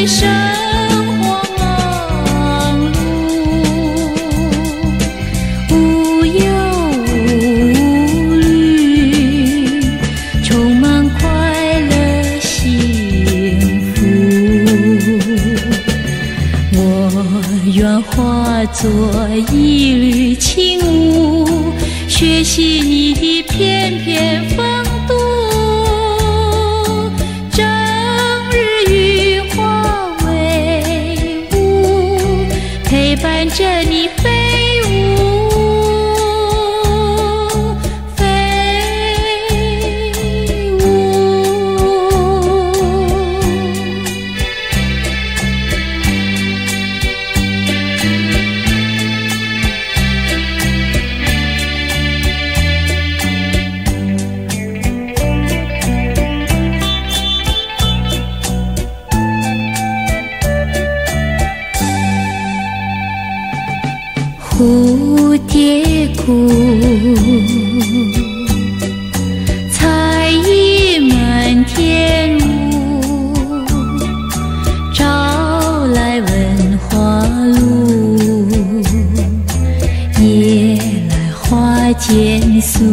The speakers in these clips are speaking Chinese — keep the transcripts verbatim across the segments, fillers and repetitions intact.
为生活忙碌，无忧无虑，充满快乐幸福。我愿化作一缕轻雾，学习你的翩翩风度。整日与花为伍，陪伴着你飞舞，飞舞。蝴蝶谷，彩衣满天舞，朝来闻花露，夜来花间宿。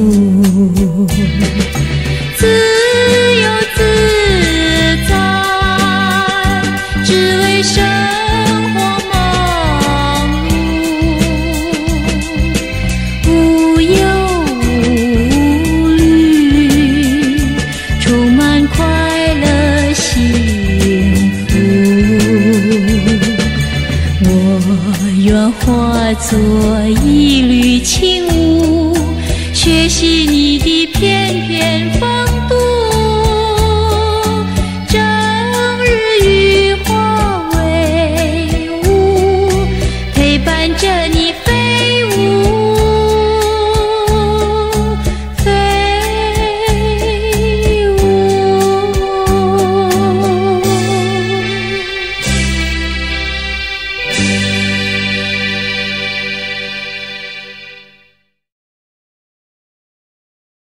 自由自在，只为生活忙碌，无忧无虑，充满快乐幸福。我愿化作一缕轻雾，学习你的翩翩风